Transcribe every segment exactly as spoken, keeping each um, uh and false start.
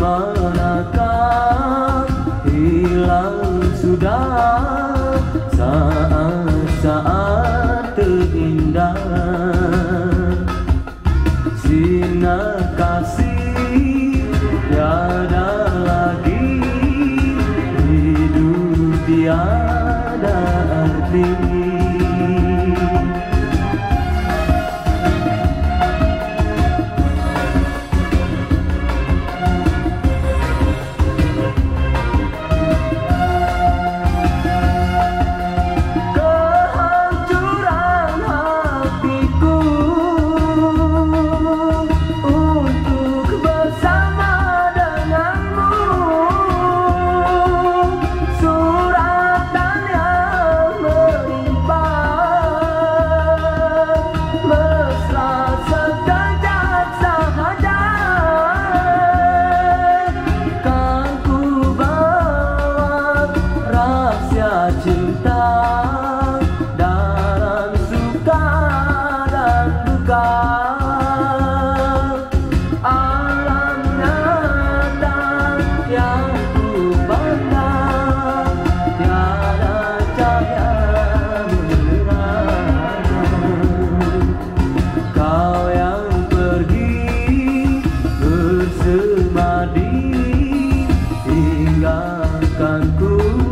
Manakah hilang sudah saat-saat terindah, sinar kasih tiada lagi, hidup tiada arti. Cinta dalam suka dan duka, alam nyata yang ku pandang, tiada cahaya menerang. Kau yang pergi bersemadi, tinggalkanku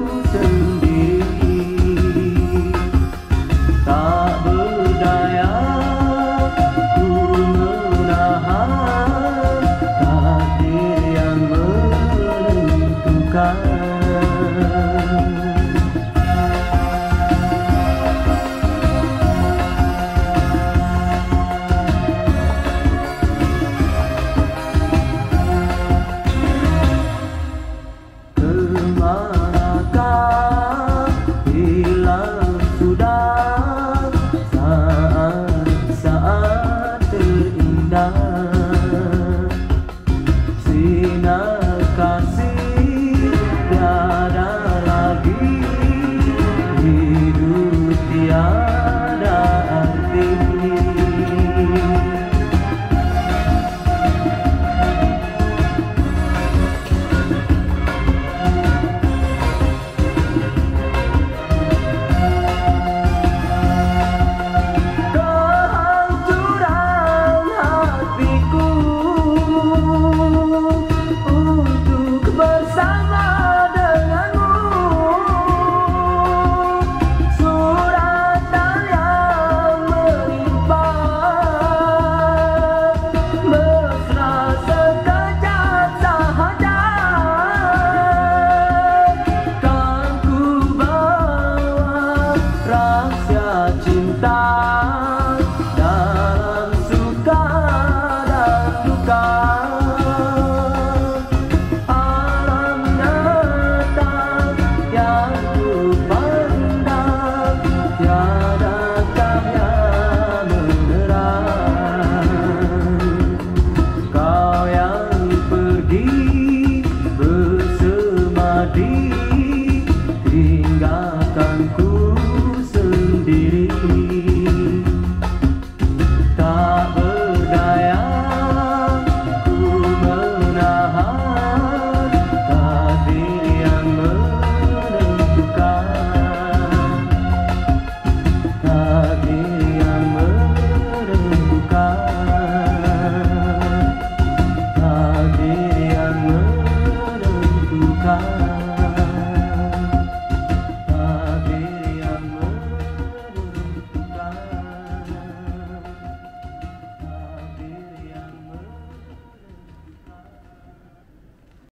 kemanakah hilang sudah saat-saat terindah, sinar kasih tiada lagi, hidup tiada arti. Cinta dalam suka dan duka, alam nyata yang ku pandang, tiada cahaya menerang. Kau yang pergi bersemadi,